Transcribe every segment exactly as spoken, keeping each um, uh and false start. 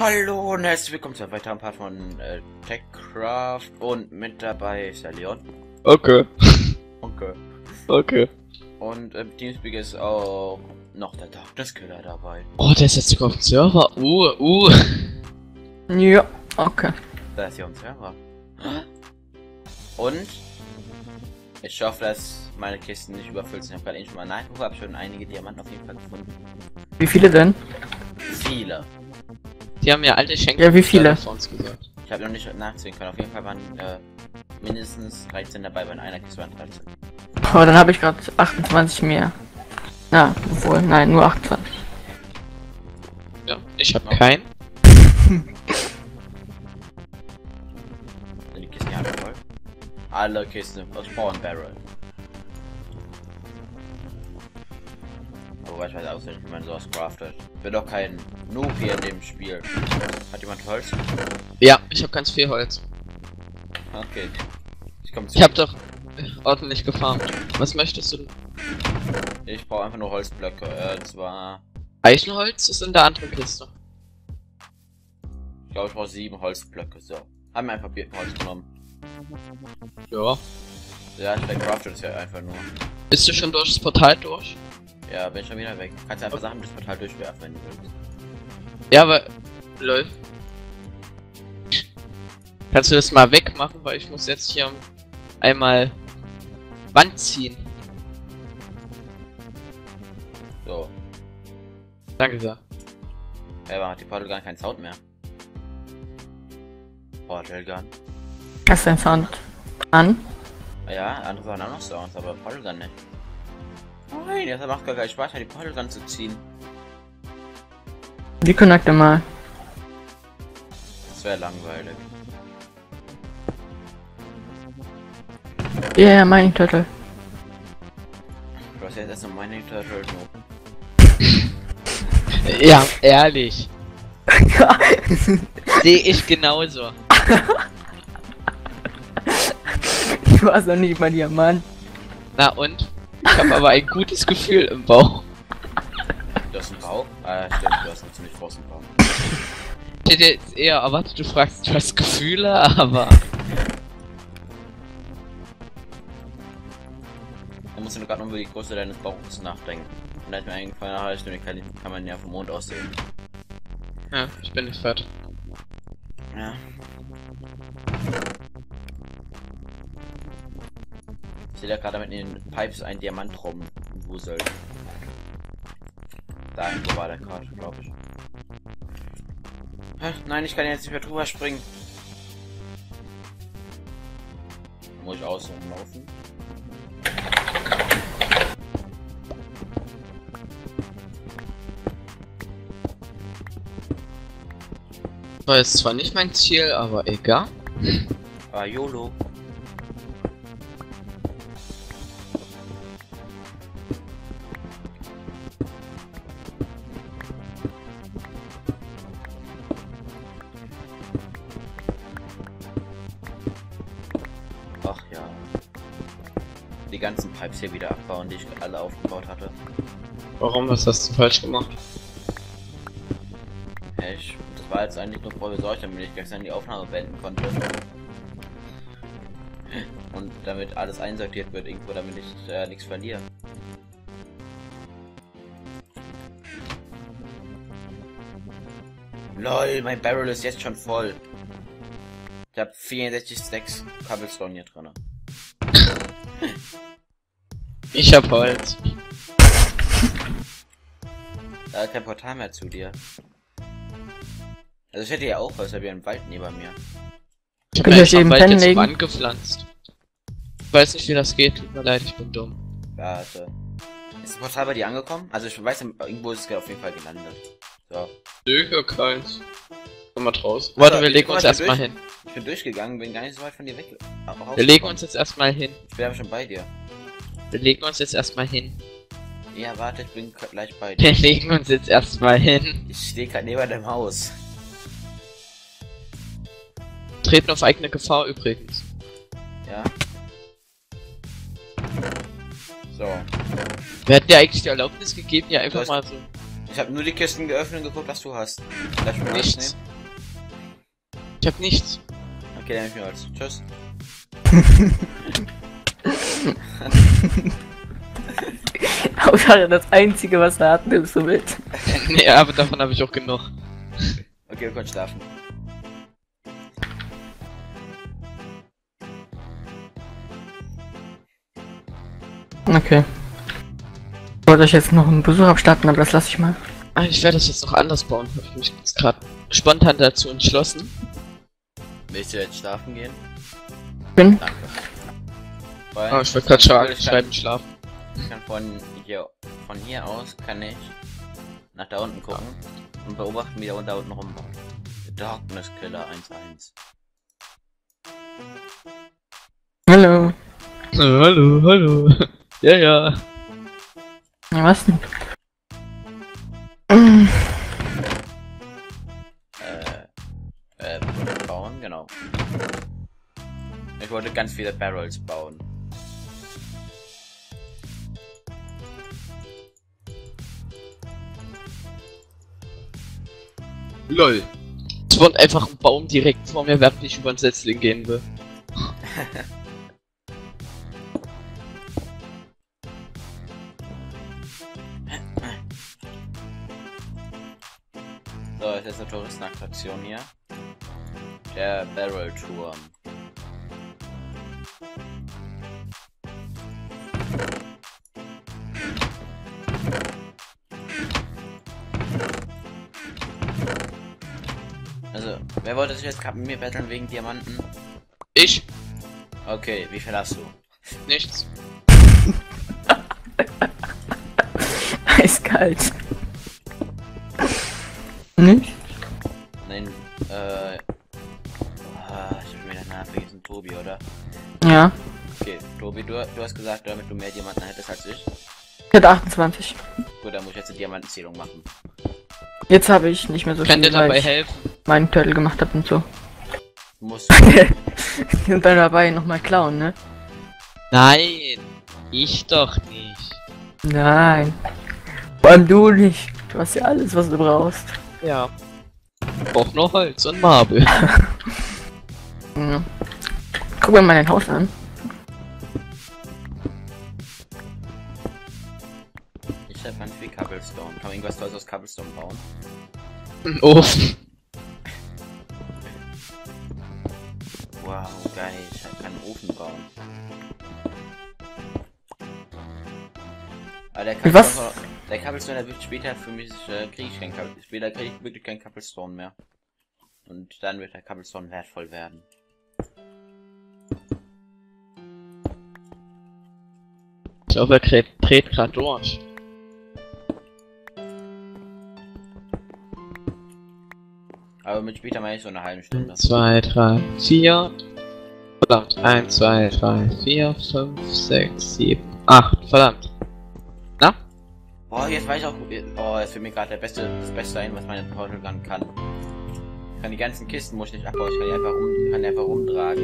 Hallo und herzlich willkommen zu einem weiteren Part von äh, Techcraft und mit dabei ist der Leon. Okay. Okay. Okay. Und im Teamspeak ist auch noch der Darkness Killer dabei. Oh, der ist jetzt sogar auf dem Server. Uh, uh. Ja, okay. Da ist ja ein Server. Und ich hoffe, dass meine Kisten nicht überfüllt sind. Ich habe gerade schon mal nachgeguckt, habe schon einige Diamanten auf jeden Fall gefunden. Wie viele denn? Viele. Die haben ja alte Schenken. Ja, wie viele? Vor uns gesagt. Ich habe noch nicht nachsehen können. Auf jeden Fall waren äh, mindestens dreizehn dabei, bei einer Kiste waren dreizehn. Oh, dann habe ich gerade achtundzwanzig mehr. Na, obwohl, nein, nur achtundzwanzig. Ja, ich habe keinen. Sind die Kisten hier alle voll? Alle Kisten aus Spawn Barrel. Aber ich weiß auch nicht, wie man sowas craftet. Ich bin doch kein Noob hier in dem Spiel. Hat jemand Holz? Ja, ich habe ganz viel Holz. Okay. Ich komm zu. Ich habe doch ordentlich gefarmt. Was möchtest du denn? Ich brauche einfach nur Holzblöcke. Äh, zwar. Eichenholz ist in der anderen Kiste. Ich glaube, ich brauche sieben Holzblöcke. So. Haben wir einfach Birkenholz genommen. Ja. Ja, ich craftet es ja einfach nur. Bist du schon durch das Portal durch? Ja, bin schon wieder weg. Kannst du einfach Sachen durch das Portal durchwerfen, wenn du willst. Ja, aber läuft. Kannst du das mal wegmachen, weil ich muss jetzt hier einmal Wand ziehen. So. Danke sehr. Ja, aber hat die Portal Gun keinen Sound mehr? Portal Gun. Hast du den Sound an? Ja, andere waren auch noch Sounds, aber Portal Gun nicht. Nein, das macht gar keinen Spaß, die Portal Gun zu ziehen. Die connecte mal. Das wäre langweilig. Ja, yeah, Mining Turtle. Du hast jetzt erst noch Mining Turtle. Ja, ehrlich. Sehe ich genauso. Du hast doch nicht mal Diamant. Na und? Ich habe aber ein gutes Gefühl im Bauch. Du hast einen Bauch? Ah, stimmt, du hast einen ziemlich großen Bauch. Ich hätte jetzt eher erwartet, du fragst, du hast Gefühle, aber... Da musst du gerade noch über die Größe deines Bauches nachdenken. Und da ist mir eingefallen, ah, stimmt, kann, kann man ja vom Mond aussehen. Ja, ich bin nicht fett. Ja. Ich sehe da gerade mit in den Pipes ein Diamant rumwuselt. Da irgendwo war der gerade, glaube ich. Hä? Nein, ich kann jetzt nicht mehr drüber springen. Da muss ich außen rumlaufen. War jetzt zwar nicht mein Ziel, aber egal. Ah, YOLO. Ach ja. Die ganzen Pipes hier wieder abbauen, die ich alle aufgebaut hatte. Warum? Was hast du falsch gemacht? Hey, ich, das war jetzt eigentlich nur provisorisch, damit ich gestern die Aufnahme beenden konnte. Und damit alles einsortiert wird irgendwo, damit ich äh, nichts verliere. LOL, mein Barrel ist jetzt schon voll. Ich habe vierundsechzig Stacks Cobblestone hier drin. Ich hab Holz. Da ist kein Portal mehr zu dir. Also ich hätte ja auch Holz, habe ja einen Wald neben mir. Ich hab Könnt ihr euch einfach eben Wald pennen jetzt legen? angepflanzt. Ich weiß nicht, wie das geht. Tut mir leid, ich bin dumm. Warte. Ist das Portal bei dir angekommen? Also ich weiß, irgendwo ist es auf jeden Fall gelandet. So. Nö, keins. Komm mal draußen. Also, Warte, wir legen guck mal, uns ich bin erstmal durch- hin. Ich bin durchgegangen, bin gar nicht so weit von dir weg. Wir legen uns jetzt erstmal hin. Ich bin aber schon bei dir. Wir legen uns jetzt erstmal hin. Ja, warte, ich bin gleich bei dir. Wir legen uns jetzt erstmal hin. Ich stehe gerade neben deinem Haus. Treten auf eigene Gefahr übrigens. Ja. So. Wir hatten ja eigentlich die Erlaubnis gegeben, ja einfach hast- mal so. Ich habe nur die Kisten geöffnet und geguckt, was du hast. Darf ich mir Nichts. was nehmen? Ich hab nichts. Okay, dann nehme ich mir was. Tschüss. Hauptsache das einzige, was er hat, nimmst du mit. Nee, aber davon habe ich auch genug. Okay, du kannst schlafen. Okay. Ich wollte euch jetzt noch einen Besuch abstatten, aber das lasse ich mal. Ah, ich werde das jetzt noch anders bauen. Habe ich mich jetzt gerade spontan dazu entschlossen. Willst du jetzt schlafen gehen? Bin. Danke. Weil, Ah, ich wollte gerade sagen, ich ich kann, werde schlafen. ich kann von hier, von hier aus kann ich nach da unten gucken und beobachten, wie der da unten rumbaut. The Darkness Killer eins eins. Hallo. Oh, hallo, hallo. Ja, ja. Ja, was denn? Mm. Äh, äh, bauen, genau. Ich wollte ganz viele Barrels bauen. Lol. Es wohnt einfach ein Baum direkt vor mir, während ich über den Setzling gehen will. So, jetzt ist eine Touristenattraktion hier. Der Barrel Turm. Also, wer wollte sich jetzt gerade mit mir battlen wegen Diamanten? Ich? Okay, wie viel hast du? Nichts. Eiskalt. Nicht? Nein, äh... ah, ich hab mir den Namen vergessen. Tobi, oder? Ja. Okay, Tobi, du, du hast gesagt, damit du mehr Diamanten hättest als ich. Ich hatte achtundzwanzig. Gut, dann muss ich jetzt eine Diamantenzählung machen. Jetzt habe ich nicht mehr so Kann dir viel, weil dabei ich helfen? meinen Turtle gemacht habe und so. Du musst... Und dann dabei nochmal klauen, ne? Nein, ich doch nicht. Nein. Vor allem du nicht. Du hast ja alles, was du brauchst. Ja. Brauch nur Holz und Marble. Ja. Guck mir mal dein Haus an. Ich hab ganz viel Cobblestone. Kann man irgendwas Tolles aus Cobblestone bauen? Ein Ofen. Wow, geil. Ich kann einen Ofen bauen. Aber der Wie was? Cobblestone, der Cobblestone, der wird später für mich, äh, krieg ich kein Cobblestone. Später krieg ich wirklich kein Cobblestone mehr. Und dann wird der Cobblestone wertvoll werden. Ich glaube, er dreht, dreht gerade durch. Aber mit später meine ich so eine halbe Stunde. zwei, drei, vier. Verdammt. eins, zwei, drei, vier, fünf, sechs, sieben, acht. Verdammt. Na? Boah, jetzt weiß ich auch. Oh, jetzt fällt mir gerade der beste, das Beste ein, was meine Portal Gun kann. Ich kann die ganzen Kisten, muss ich nicht abbauen, ich kann die einfach, rum, kann die einfach rumtragen.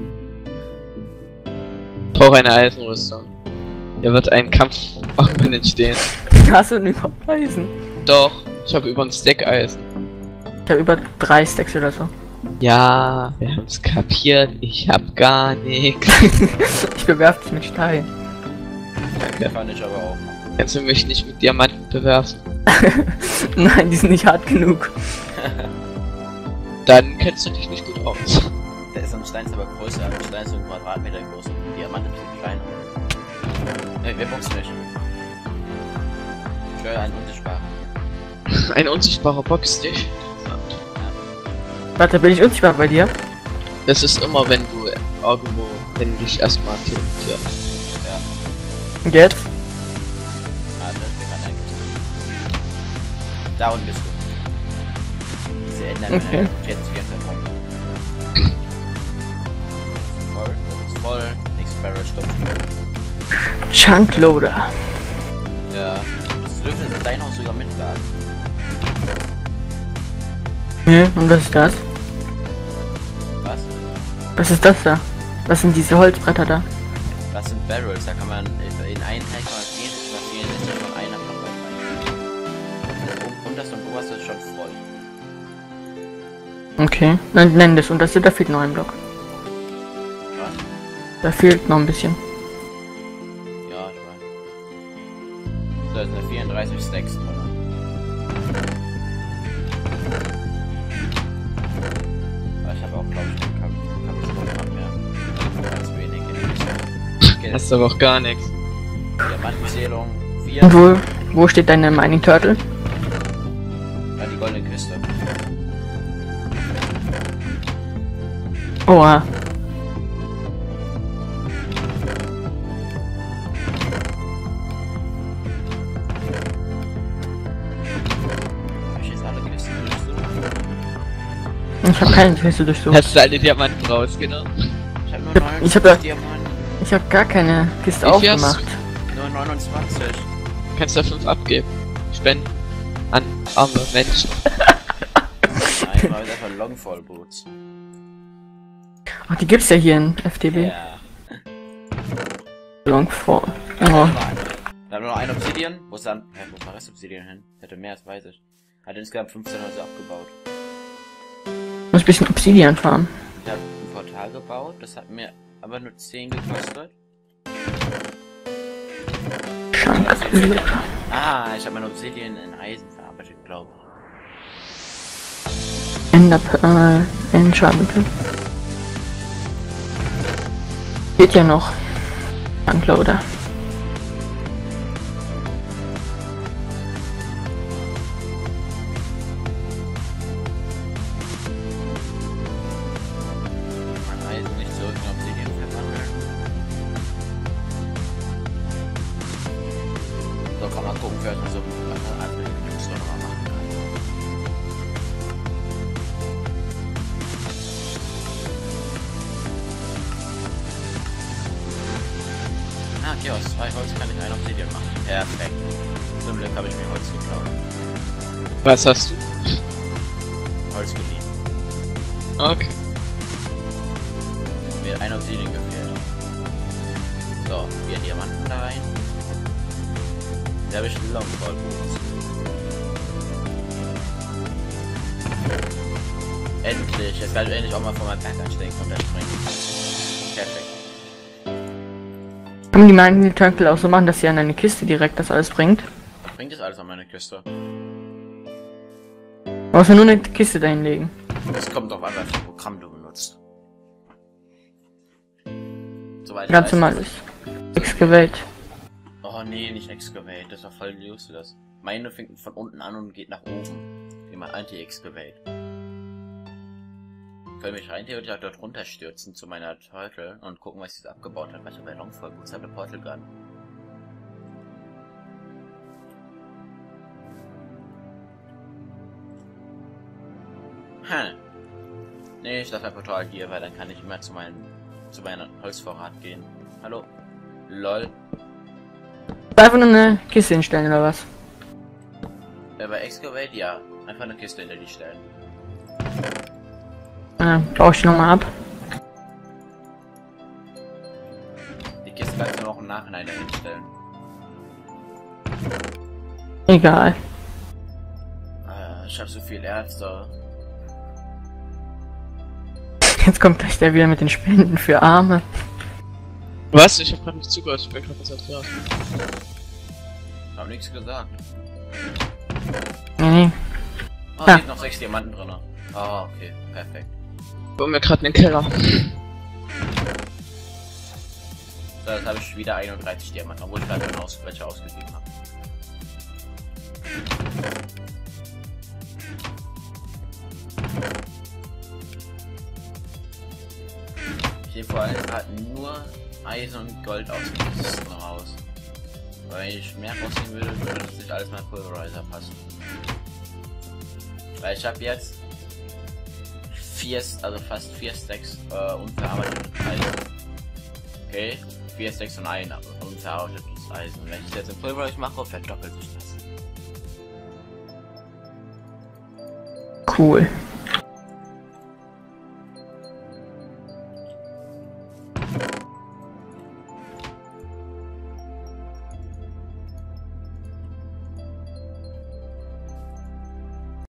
Ich brauche eine Eisenrüstung. Hier wird ein Kampf irgendwann entstehen. Hast du denn überhaupt Eisen? Doch, ich habe über ein Stack Eisen. Ich habe über drei Stacks oder so. Ja, wir haben es kapiert. Ich hab gar nichts. Ich bewerf dich mit Stein. Der fand ich aber auch. Kannst du mich nicht mit Diamanten bewerfen? Nein, die sind nicht hart genug. Dann kennst du dich nicht gut aus. Der ist am Stein ist aber größer. Ein Stein ist so ein Quadratmeter groß und ein Diamant ist ein bisschen kleiner. Ne, wir boxen nicht. Ich höre einen unsichtbaren. Ein unsichtbarer Boxstich. Warte, bin ich unsichtbar bei dir? Das ist immer, wenn du irgendwo, wenn du dich erstmal teleportierst. Ja, Und jetzt? warte, wir können eigentlich. Da unten bist du. Diese Endermänner Okay. jetzt die ganze Zeit rum. Voll, das ist voll. Nächstes Barrel stoppt. Chunkloader. Ja. Das dürfte in dein Haus sogar mitladen. Ja, und was ist das? Was? Was ist das da? Was sind diese Holzbretter da? Das sind Barrels, da kann man in einen Teil kann man vierundzwanzig, vierundsechzig von einer Kammer rein. unterste und oberste ist schon voll. Okay. Nein, nein, das unterste, da fehlt noch ein Block. Was? Da fehlt noch ein bisschen. Ja, ich weiß. Da sind vierunddreißig Stacks drin. Aber ich habe auch, glaube ich, keinen Kampfstoffe mehr. Ganz wenig in die Hast aber auch gar nichts. Diamantenzählung vier. Und wo, wo steht deine Mining Turtle? Ja, die goldene Küste. Oha. Hab ich jetzt alle Kisten durchsucht? Ich habe keine Kiste durchsucht. Hast du alle Diamanten rausgenommen? Ich hab nur Ich hab- neunundzwanzig ich hab ja- Diamanten. Ich habe gar keine Kiste Wie viel hast aufgemacht. Nur neunundzwanzig. Kannst du fünf abgeben. Spenden. An arme Menschen. Nein, weil einfach Longfall Boots. Ach, die gibt's ja hier in F T B. Ja. Longfall. Da Oh. haben wir noch ein Obsidian. Wo ist dann? Hä, wo ist der Rest Obsidian hin? Hätte mehr, das weiß ich. Hat insgesamt fünfzehn Häuser abgebaut. Muss ein bisschen Obsidian farmen. Ich habe ein Portal gebaut, das hat mir aber nur zehn gekostet. Schrank. Ah, ich habe mein Obsidian in Eisen verarbeitet, glaube ich. Enderpearl. Enchantment. Geht ja noch. Tankloader. Mein Eisen nicht zurück in Obsidian verwandeln. So, kann man gucken, vielleicht mal so eine Art Münster noch mal machen kann. Ah, okay, aus zwei Holz kann ich ein Obsidian machen. Perfekt. Zum Glück habe ich mir Holz geklaut. Was hast du? Holz geliehen. Okay. Mir hat ein Obsidian gefehlt. So, vier Diamanten da rein. Da habe ich Longfall Boots. Endlich, jetzt kann ich endlich auch mal von meinem Berganstieg runterspringen. Perfekt. Kann man die Mining Turtle auch so machen, dass sie an eine Kiste direkt das alles bringt? Bringt das alles an meine Küste? Du musst ja nur eine Kiste dahin legen. Es kommt drauf an, was für ein Programm du benutzt. Soweit ich Ganz weiß, normales. Excavate. Oh nee, nicht Excavate, das war voll useless. Meine fängt von unten an und geht nach oben. Wie mal Anti-Excavate. Ich könnte mich rein theoretisch auch dort runterstürzen zu meiner Turtle und gucken, was sie so abgebaut hat, weil ich habe bei Longfall Boots habe eine Portal Gun. Hm. Nee, ich lasse mein Portal hier, weil dann kann ich immer zu meinem zu meinem Holzvorrat gehen. Hallo? Lol. Einfach nur eine Kiste hinstellen oder was? Äh, bei Excavate, ja. Einfach eine Kiste hinter die stellen. Äh, baue ich die nochmal ab. Die Kiste kannst du noch im Nachhinein dahin stellen. Egal. Äh, ich hab so viel Erz da. Jetzt kommt gleich der wieder mit den Spenden für Arme. Was? Ich hab grad nicht zugehört, ich bin grad was erklärt. Hab nichts gesagt. Nee, nee. Oh, Ja. hier sind noch sechs Diamanten drin. Oh, okay, perfekt. Wo mir grad in den Keller. So, jetzt habe ich wieder einunddreißig Diamanten, obwohl ich gerade schon aus, welche ausgegeben habe. Ich nehme vor allem gerade nur Eisen und Gold aus den Kisten raus. Weil wenn ich mehr rausnehmen würde, würde das nicht alles mein Pulverizer passen. Weil ich habe jetzt vier, also fast vier Stacks äh, unverarbeitetes Eisen. Okay, vier Stacks und ein unverarbeitetes Eisen. Wenn ich jetzt im Pulverizer mache, verdoppelt sich das. Cool.